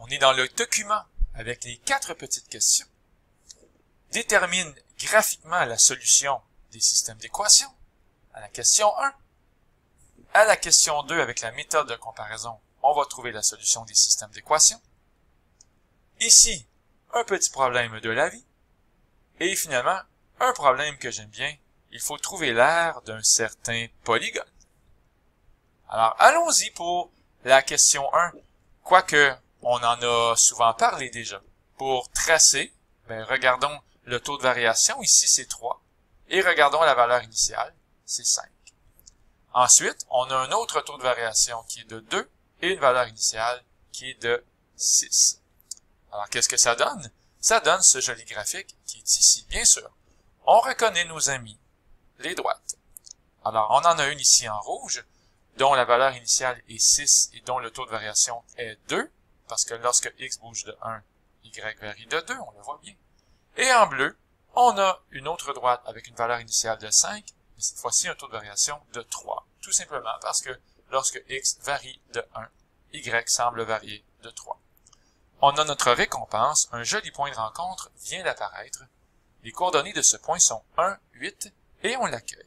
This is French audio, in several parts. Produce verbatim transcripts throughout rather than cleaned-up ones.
est dans le document avec les quatre petites questions. Détermine graphiquement la solution des systèmes d'équations à la question un. À la question deux, avec la méthode de comparaison, on va trouver la solution des systèmes d'équations. Ici, un petit problème de la vie. Et finalement, un problème que j'aime bien, il faut trouver l'aire d'un certain polygone. Alors, allons-y pour la question un, quoique on en a souvent parlé déjà. Pour tracer, ben, regardons le taux de variation, ici c'est trois, et regardons la valeur initiale, c'est cinq. Ensuite, on a un autre taux de variation qui est de deux, et une valeur initiale qui est de six. Alors, qu'est-ce que ça donne? Ça donne ce joli graphique qui est ici, bien sûr. On reconnaît nos amis, les droites. Alors, on en a une ici en rouge, dont la valeur initiale est six et dont le taux de variation est deux, parce que lorsque x bouge de un, y varie de deux, on le voit bien. Et en bleu, on a une autre droite avec une valeur initiale de cinq, mais cette fois-ci un taux de variation de trois, tout simplement parce que lorsque x varie de un, y semble varier de trois. On a notre récompense, un joli point de rencontre vient d'apparaître. Les coordonnées de ce point sont un, huit, et on l'accueille.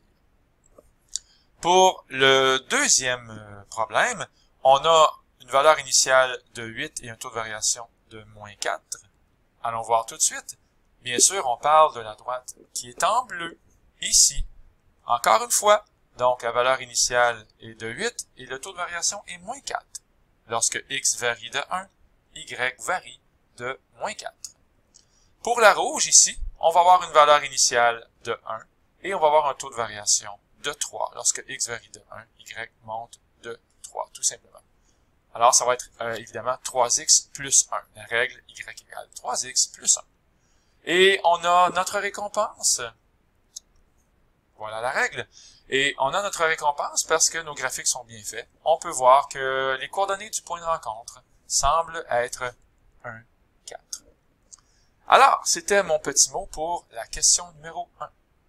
Pour le deuxième problème, on a une valeur initiale de huit et un taux de variation de moins quatre. Allons voir tout de suite. Bien sûr, on parle de la droite qui est en bleu, ici. Encore une fois, donc la valeur initiale est de huit et le taux de variation est moins quatre. Lorsque x varie de un, y varie de moins quatre. Pour la rouge, ici, on va avoir une valeur initiale de un et on va avoir un taux de variation de trois. Lorsque x varie de un, y monte de trois, tout simplement. Alors, ça va être euh, évidemment trois x plus un. La règle y égale trois x plus un. Et on a notre récompense. Voilà la règle. Et on a notre récompense parce que nos graphiques sont bien faits. On peut voir que les coordonnées du point de rencontre semblent être un, quatre. Alors, c'était mon petit mot pour la question numéro un.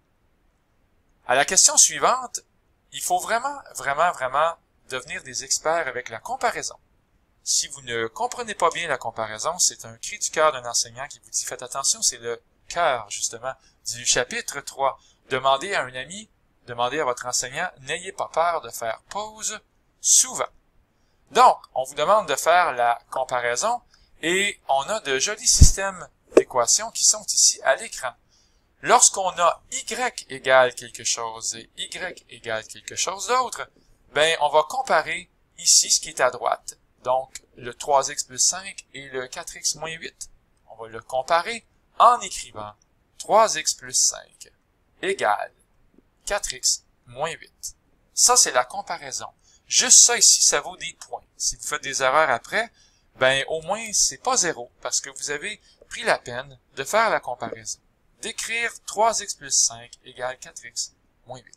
À la question suivante, il faut vraiment, vraiment, vraiment devenir des experts avec la comparaison. Si vous ne comprenez pas bien la comparaison, c'est un cri du cœur d'un enseignant qui vous dit « Faites attention », c'est le cœur, justement, du chapitre trois. Demandez à un ami, demandez à votre enseignant, n'ayez pas peur de faire pause souvent. Donc, on vous demande de faire la comparaison et on a de jolis systèmes d'équations qui sont ici à l'écran. Lorsqu'on a y égale quelque chose et y égale quelque chose d'autre, ben, on va comparer ici ce qui est à droite. Donc, le trois x plus cinq et le quatre x moins huit. On va le comparer en écrivant trois x plus cinq égale quatre x moins huit. Ça, c'est la comparaison. Juste ça ici, ça vaut des points. Si vous faites des erreurs après, ben, au moins, c'est pas zéro, parce que vous avez pris la peine de faire la comparaison. D'écrire trois x plus cinq égale quatre x moins huit.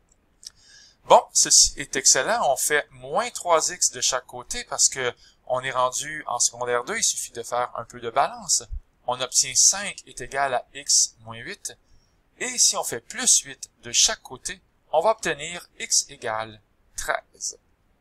Bon, ceci est excellent. On fait moins trois x de chaque côté parce que on est rendu en secondaire deux. Il suffit de faire un peu de balance. On obtient cinq est égal à x moins huit. Et si on fait plus huit de chaque côté, on va obtenir x égale treize.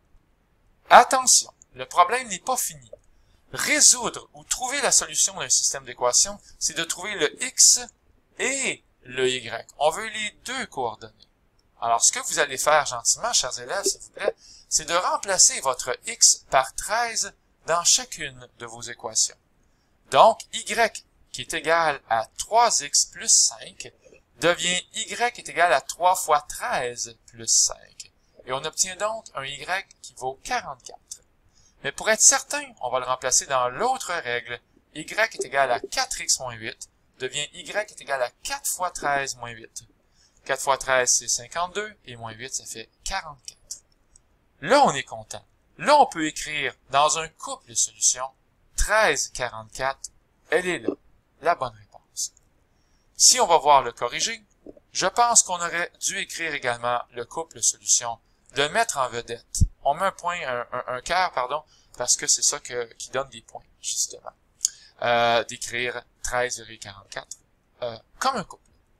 Attention, le problème n'est pas fini. Résoudre ou trouver la solution d'un système d'équations, c'est de trouver le x et le y. On veut les deux coordonnées. Alors, ce que vous allez faire gentiment, chers élèves, s'il vous plaît, c'est de remplacer votre x par treize dans chacune de vos équations. Donc, y qui est égal à trois x plus cinq devient y est égal à trois fois treize plus cinq. Et on obtient donc un y qui vaut quarante-quatre. Mais pour être certain, on va le remplacer dans l'autre règle. Y est égal à quatre x moins huit devient y est égal à quatre fois treize moins huit. quatre fois treize, c'est cinquante-deux, et moins huit, ça fait quarante-quatre. Là, on est content. Là, on peut écrire dans un couple de solutions, treize, quarante-quatre, elle est là, la bonne réponse. Si on va voir le corrigé, je pense qu'on aurait dû écrire également le couple de solutions, de mettre en vedette. On met un point, un, un, un cœur, pardon, parce que c'est ça que, qui donne des points, justement. Euh, d'écrire treize virgule quarante-quatre euh, comme un couple.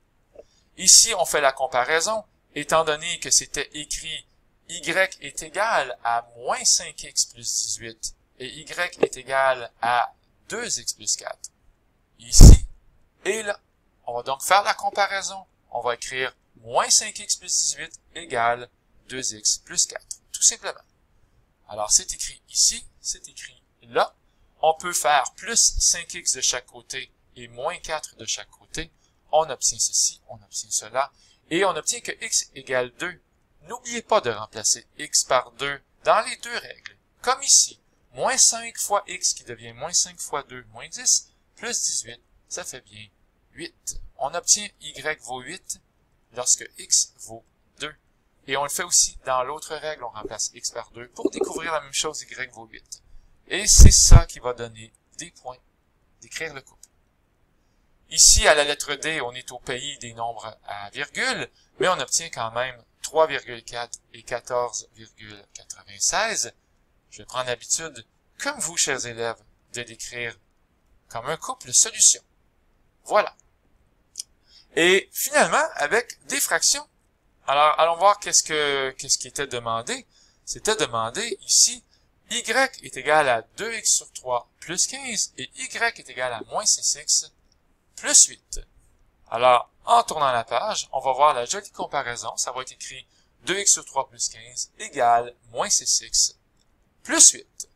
Ici, on fait la comparaison, étant donné que c'était écrit y est égal à moins cinq x plus dix-huit et y est égal à deux x plus quatre. Ici et là. On va donc faire la comparaison. On va écrire moins cinq x plus dix-huit égale deux x plus quatre, tout simplement. Alors, c'est écrit ici, c'est écrit là. On peut faire plus cinq x de chaque côté et moins quatre de chaque côté. On obtient ceci, on obtient cela, et on obtient que x égale deux. N'oubliez pas de remplacer x par deux dans les deux règles. Comme ici, moins cinq fois x qui devient moins cinq fois deux, moins dix, plus dix-huit, ça fait bien huit. On obtient y vaut huit lorsque x vaut deux. Et on le fait aussi dans l'autre règle, on remplace x par deux pour découvrir la même chose, y vaut huit. Et c'est ça qui va donner des points, d'écrire le couple. Ici, à la lettre D, on est au pays des nombres à virgule, mais on obtient quand même trois virgule quatre et quatorze virgule quatre-vingt-seize. Je vais prendre l'habitude, comme vous, chers élèves, de l'écrire comme un couple solution. Voilà. Et finalement, avec des fractions. Alors, allons voir qu'est-ce que qu'est-ce qui était demandé. C'était demandé ici, y est égal à deux x sur trois plus quinze et y est égal à moins six x plus huit. Alors, en tournant la page, on va voir la jolie comparaison. Ça va être écrit deux x sur trois plus quinze égale moins six x plus huit.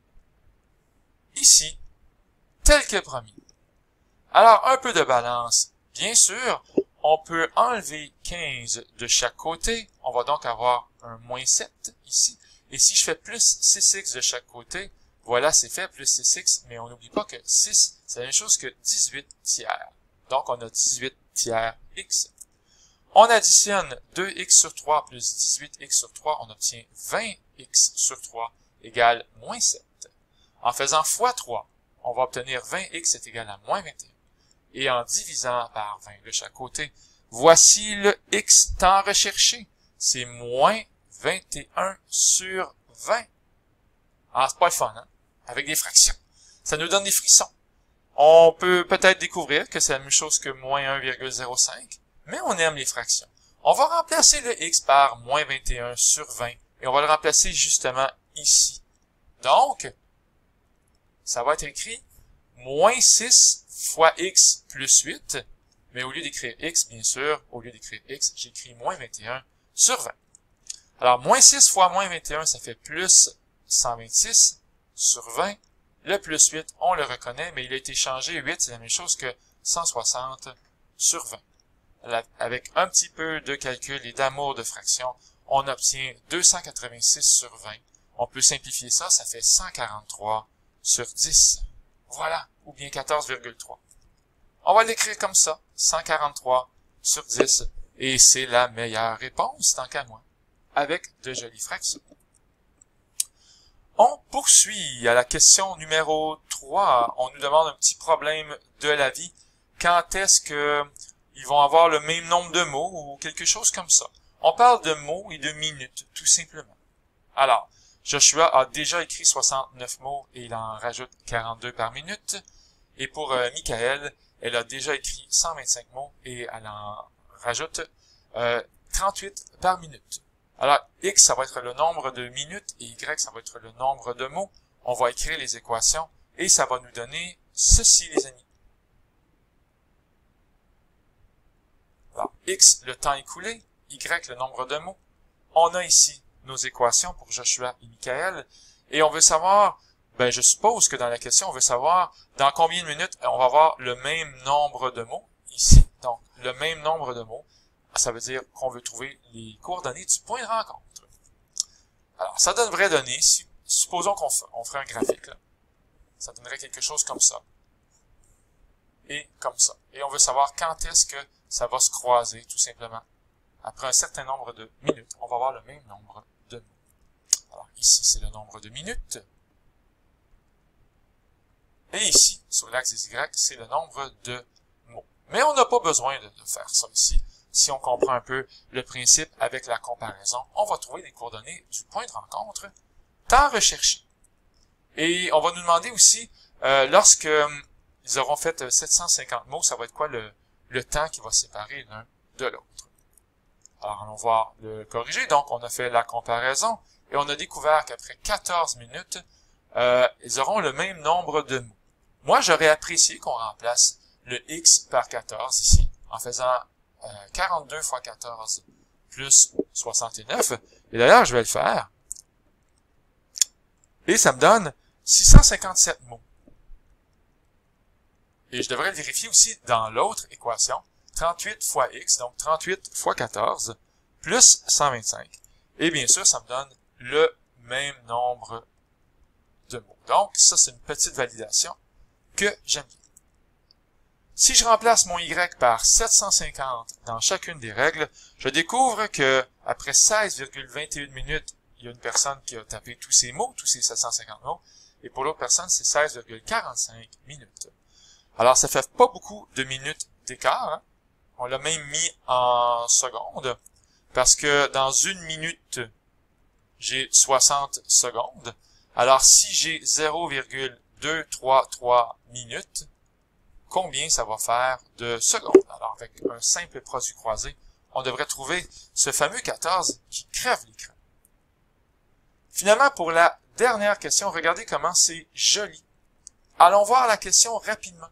Ici, tel que promis. Alors, un peu de balance. Bien sûr, on peut enlever quinze de chaque côté. On va donc avoir un moins sept ici. Et si je fais plus six x de chaque côté, voilà, c'est fait, plus six x, mais on n'oublie pas que six, c'est la même chose que dix-huit tiers. Donc, on a dix-huit tiers x. On additionne deux x sur trois plus dix-huit x sur trois, on obtient vingt x sur trois égale moins sept. En faisant fois trois, on va obtenir vingt x est égal à moins vingt et un. Et en divisant par vingt de chaque côté, voici le x tant recherché. C'est moins vingt et un sur vingt. Ah, c'est pas le fun, hein? Avec des fractions. Ça nous donne des frissons. On peut peut-être découvrir que c'est la même chose que moins un virgule zéro cinq, mais on aime les fractions. On va remplacer le x par moins vingt et un sur vingt, et on va le remplacer justement ici. Donc, ça va être écrit moins six fois x plus huit, mais au lieu d'écrire x, bien sûr, au lieu d'écrire x, j'écris moins vingt et un sur vingt. Alors, moins six fois moins vingt et un, ça fait plus cent vingt-six sur vingt. Le plus huit, on le reconnaît, mais il a été changé. huit, c'est la même chose que cent soixante sur vingt. Avec un petit peu de calcul et d'amour de fraction, on obtient deux cent quatre-vingt-six sur vingt. On peut simplifier ça, ça fait cent quarante-trois sur dix. Voilà, ou bien quatorze virgule trois. On va l'écrire comme ça, cent quarante-trois sur dix, et c'est la meilleure réponse, tant qu'à moi, avec de jolies fractions. On poursuit à la question numéro trois. On nous demande un petit problème de la vie. Quand est-ce que ils vont avoir le même nombre de mots ou quelque chose comme ça? On parle de mots et de minutes, tout simplement. Alors, Joshua a déjà écrit soixante-neuf mots et il en rajoute quarante-deux par minute. Et pour euh, Michael, elle a déjà écrit cent vingt-cinq mots et elle en rajoute euh, trente-huit par minute. Alors, x, ça va être le nombre de minutes et y, ça va être le nombre de mots. On va écrire les équations et ça va nous donner ceci, les amis. Alors, x, le temps écoulé, y, le nombre de mots. On a ici nos équations pour Joshua et Michael et on veut savoir, ben je suppose que dans la question, on veut savoir dans combien de minutes on va avoir le même nombre de mots ici. Donc, le même nombre de mots. Ça veut dire qu'on veut trouver les coordonnées du point de rencontre. Alors, ça donnerait donner, si, supposons qu'on on ferait un graphique, là. Ça donnerait quelque chose comme ça. Et comme ça. Et on veut savoir quand est-ce que ça va se croiser, tout simplement. Après un certain nombre de minutes, on va avoir le même nombre de mots. Alors, ici, c'est le nombre de minutes. Et ici, sur l'axe des Y, c'est le nombre de mots. Mais on n'a pas besoin de, de faire ça ici. Si on comprend un peu le principe avec la comparaison, on va trouver les coordonnées du point de rencontre temps recherché. Et on va nous demander aussi, euh, lorsque euh, ils auront fait sept cent cinquante mots, ça va être quoi le, le temps qui va séparer l'un de l'autre. Alors, allons voir le corrigé. Donc, on a fait la comparaison et on a découvert qu'après quatorze minutes, euh, ils auront le même nombre de mots. Moi, j'aurais apprécié qu'on remplace le x par quatorze ici, en faisant euh, quarante-deux fois quatorze plus soixante-neuf. Et d'ailleurs, je vais le faire. Et ça me donne six cent cinquante-sept mots. Et je devrais le vérifier aussi dans l'autre équation. trente-huit fois x, donc trente-huit fois quatorze, plus cent vingt-cinq. Et bien sûr, ça me donne le même nombre de mots. Donc, ça, c'est une petite validation que j'aime bien. Si je remplace mon y par sept cent cinquante dans chacune des règles, je découvre que après seize virgule vingt et une minutes, il y a une personne qui a tapé tous ces mots, tous ces sept cent cinquante mots, et pour l'autre personne, c'est seize virgule quarante-cinq minutes. Alors, ça fait pas beaucoup de minutes d'écart, hein? On l'a même mis en secondes, parce que dans une minute, j'ai soixante secondes. Alors, si j'ai zéro virgule deux cent trente-trois minutes, combien ça va faire de secondes? Alors, avec un simple produit croisé, on devrait trouver ce fameux quatorze qui crève l'écran. Finalement, pour la dernière question, regardez comment c'est joli. Allons voir la question rapidement.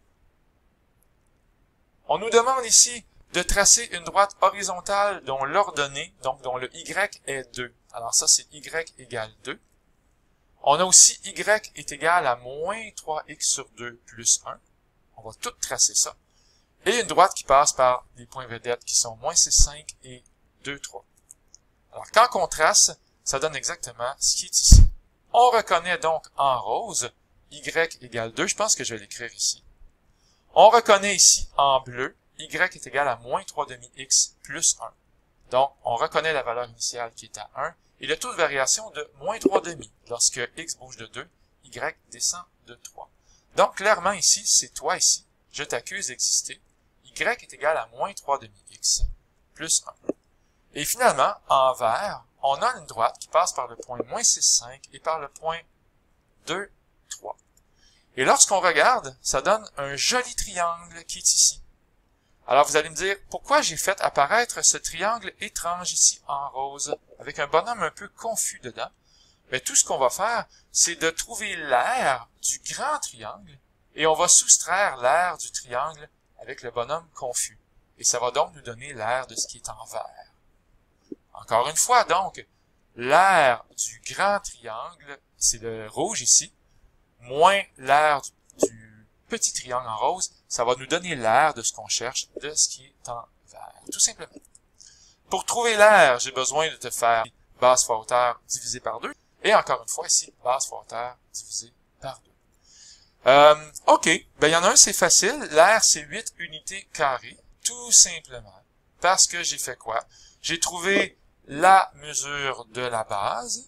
On nous demande ici de tracer une droite horizontale dont l'ordonnée, donc dont le y est deux. Alors ça, c'est y égale deux. On a aussi y est égal à moins trois x sur deux plus un. On va tout tracer ça. Et une droite qui passe par les points vedettes qui sont moins six, cinq et deux, trois. Alors quand on trace, ça donne exactement ce qui est ici. On reconnaît donc en rose y égale deux. Je pense que je vais l'écrire ici. On reconnaît ici en bleu, y est égal à moins trois demi x plus un. Donc, on reconnaît la valeur initiale qui est à un, et le taux de variation de moins trois demi. Lorsque x bouge de deux, y descend de trois. Donc, clairement ici, c'est toi ici. Je t'accuse d'exister. Y est égal à moins trois demi x plus un. Et finalement, en vert, on a une droite qui passe par le point moins six, cinq et par le point deux, trois. Et lorsqu'on regarde, ça donne un joli triangle qui est ici. Alors vous allez me dire, pourquoi j'ai fait apparaître ce triangle étrange ici en rose, avec un bonhomme un peu confus dedans? Mais tout ce qu'on va faire, c'est de trouver l'aire du grand triangle, et on va soustraire l'aire du triangle avec le bonhomme confus. Et ça va donc nous donner l'aire de ce qui est en vert. Encore une fois, donc, l'aire du grand triangle, c'est le rouge ici, moins l'aire du, du petit triangle en rose, ça va nous donner l'aire de ce qu'on cherche, de ce qui est en vert, tout simplement. Pour trouver l'aire, j'ai besoin de te faire base fois hauteur divisé par deux, et encore une fois ici, base fois hauteur divisé par deux. Euh, ok, ben il y en a un, c'est facile, l'aire c'est huit unités carrées, tout simplement, parce que j'ai fait quoi? J'ai trouvé la mesure de la base,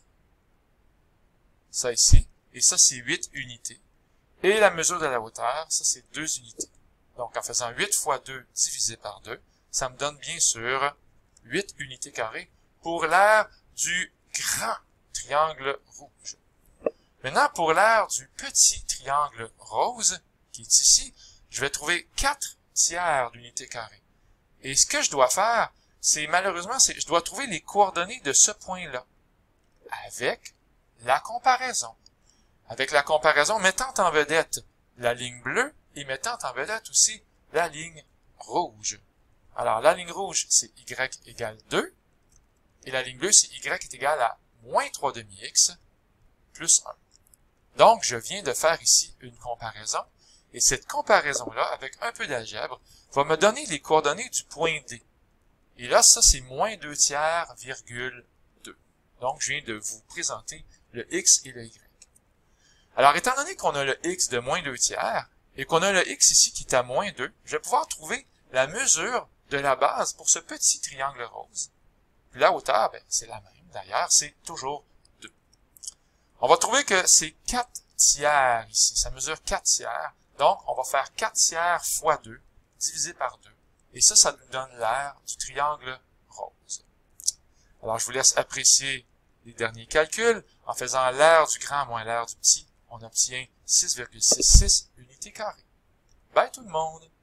ça ici, et ça, c'est huit unités. Et la mesure de la hauteur, ça, c'est deux unités. Donc, en faisant huit fois deux divisé par deux, ça me donne bien sûr huit unités carrées pour l'aire du grand triangle rouge. Maintenant, pour l'aire du petit triangle rose, qui est ici, je vais trouver quatre tiers d'unités carrées. Et ce que je dois faire, c'est malheureusement, c'est je dois trouver les coordonnées de ce point-là avec la comparaison. Avec la comparaison mettant en vedette la ligne bleue et mettant en vedette aussi la ligne rouge. Alors, la ligne rouge, c'est y égale deux, et la ligne bleue, c'est y est égal à moins trois demi x plus un. Donc, je viens de faire ici une comparaison, et cette comparaison-là, avec un peu d'algèbre, va me donner les coordonnées du point D. Et là, ça, c'est moins deux tiers, virgule deux. Donc, je viens de vous présenter le x et le y. Alors, étant donné qu'on a le x de moins deux tiers, et qu'on a le x ici qui est à moins deux, je vais pouvoir trouver la mesure de la base pour ce petit triangle rose. Puis la hauteur, ben, c'est la même. D'ailleurs, c'est toujours deux. On va trouver que c'est quatre tiers ici. Ça mesure quatre tiers. Donc, on va faire quatre tiers fois deux, divisé par deux. Et ça, ça nous donne l'aire du triangle rose. Alors, je vous laisse apprécier les derniers calculs. En faisant l'aire du grand moins l'aire du petit, on obtient six virgule soixante-six unités carrées. Bye tout le monde!